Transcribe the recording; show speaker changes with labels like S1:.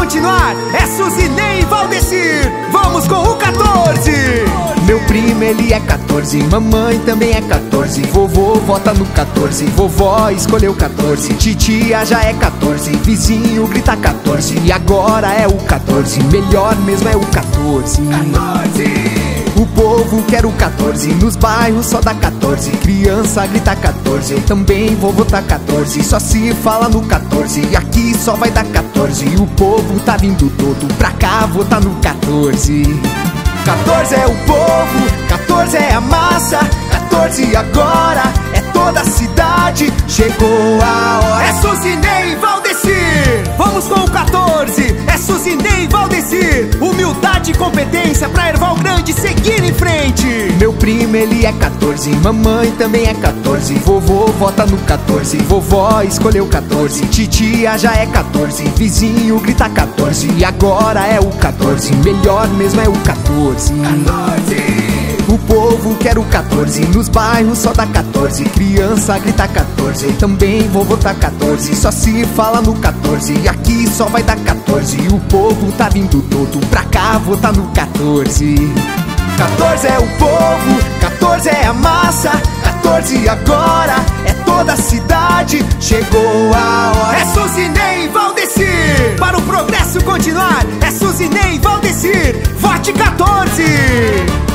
S1: continuar, é Suzinei e Valdecir. Vamos com o 14.
S2: Meu primo, ele é 14, mamãe também é 14. Vovô vota no 14, vovó escolheu 14. Titia já é 14, vizinho grita 14. E agora é o 14, melhor mesmo é o 14.
S1: 14.
S2: O povo quer o 14, nos bairros só dá 14. Criança grita 14, eu também vou votar 14. Só se fala no 14, e aqui só vai dar 14. E o povo tá vindo todo pra cá votar no 14.
S1: 14 é o povo, 14 é a massa, 14 agora é toda a cidade. Chegou a hora, é Suzinei e Valdecir. Vamos com o 14, é Suzinei e Valdecir. Humildade e competência pra Erval Grande seguir em frente.
S2: Meu primo, ele é 14, mamãe também é 14. Vovô vota no 14, vovó escolheu 14. Titia já é 14, vizinho grita 14. E agora é o 14, melhor mesmo é o 14.
S1: 14.
S2: O povo quer o 14, nos bairros só dá 14. Criança grita 14, eu também vou votar 14. Só se fala no 14, e aqui só vai dar 14. E o povo tá vindo todo pra cá votar no 14.
S1: 14 é o povo, 14 é a massa, 14 agora é toda a cidade. Chegou a hora, é Suzinei e Valdecir. Para o progresso continuar, é Suzinei e Valdecir. Vote 14.